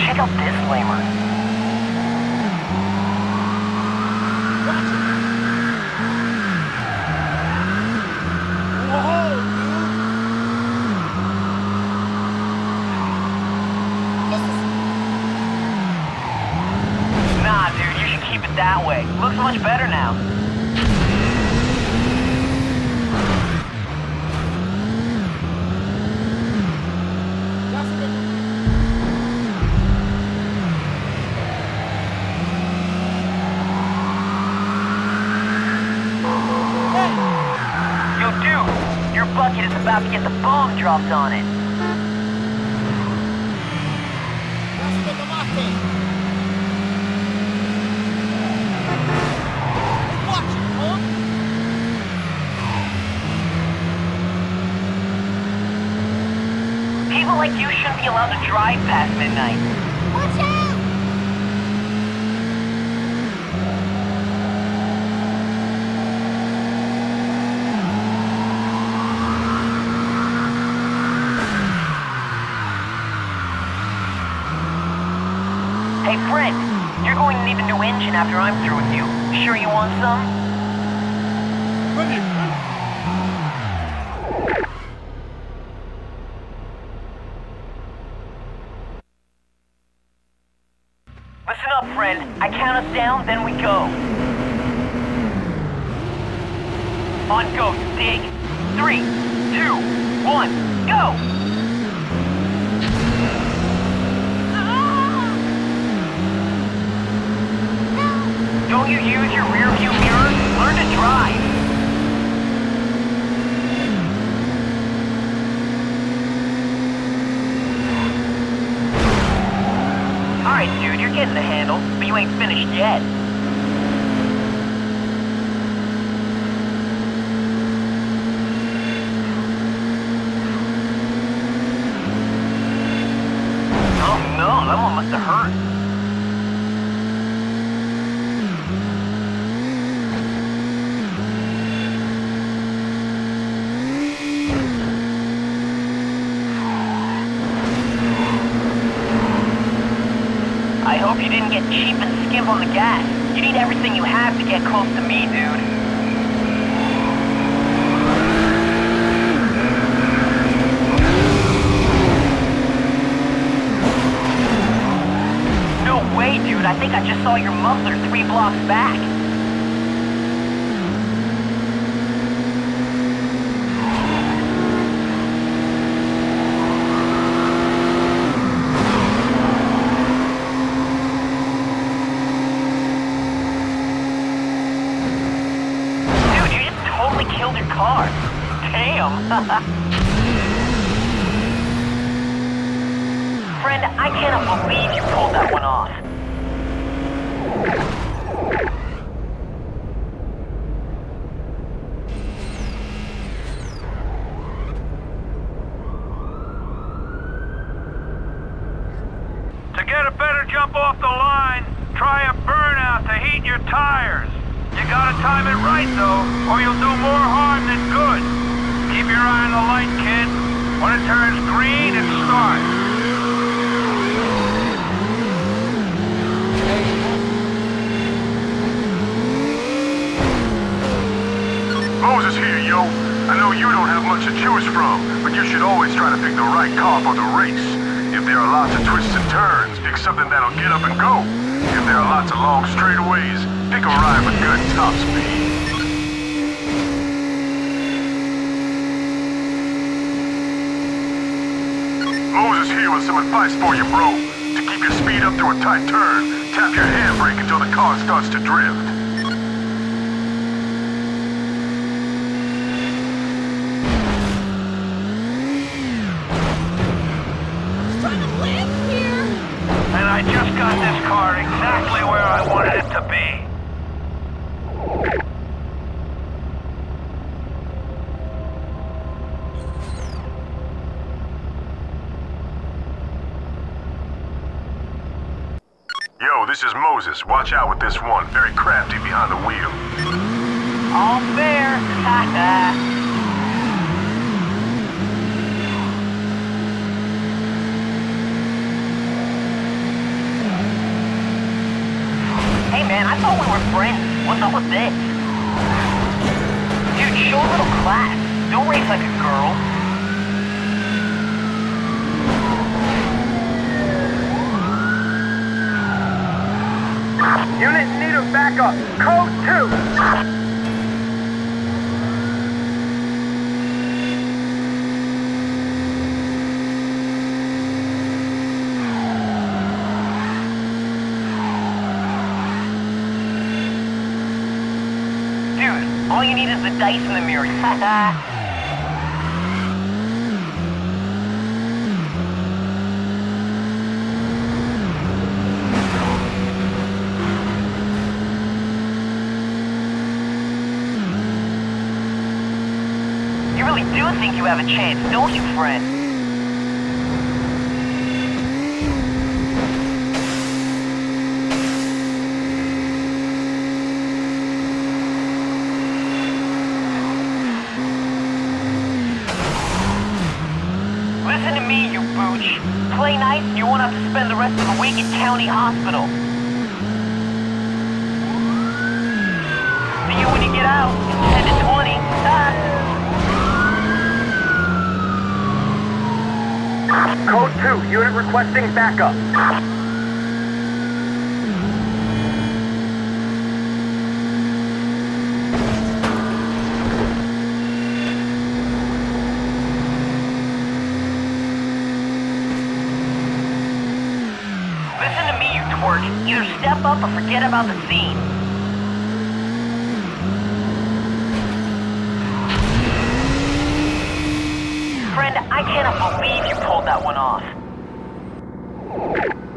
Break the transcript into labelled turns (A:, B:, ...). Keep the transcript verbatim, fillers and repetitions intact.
A: check out this lamer. Nah, dude, you should keep it that way. Looks much better now. Bucket is about to get the bomb dropped on it.
B: Watch it, huh?
A: People like you shouldn't be allowed to drive past midnight.
B: Watch out!
A: Hey, Fred, you're going to need a new engine after I'm through with you. Sure you want some? Listen up, friend. I count us down, then we go. On go, dig. Three, two, one, go! Don't you use your rear view mirror? Learn to drive. Alright, dude, you're getting the handle, but you ain't finished yet. Oh no, that one must have hurt. I hope you didn't get cheap and skimp on the gas. You need everything you have to get close to me, dude. No way, dude. I think I just saw your muffler three blocks back. Killed your car. Damn. Friend, I cannot believe you pulled that one off.
C: To get a better jump off the line, try a burnout to heat your tires. You gotta time it right, though, or you'll do more harm than good. Keep your eye on the light, kid. When it turns green, it starts.
D: Moses here, yo. I know you don't have much to choose from, but you should always try to pick the right car for the race. If there are lots of twists and turns, pick something that'll get up and go. If there are lots of long straightaways, pick a ride with good top speed. Moses here with some advice for you, bro. To keep your speed up through a tight turn, tap your handbrake until the car starts to drift.
C: And I just got this car exactly where I wanted it to be.
D: Yo, this is Moses. Watch out with this one. Very crafty behind the wheel.
A: All fair. Ha thought we were friends. What's up with this? Dude, show a little class. Don't race like a girl.
C: Unit in need of backup. Code two.
A: Dude, all you need is the dice in the mirror. You really do think you have a chance, don't you, friend? Listen to me, you booch. Play nice and you won't have to spend the rest of the week at County Hospital. See you when you get out. ten to twenty. Ah.
C: Code two, unit requesting backup.
A: Listen to me, you twerk. Either step up or forget about the scene. Friend, I cannot believe you pulled that one off.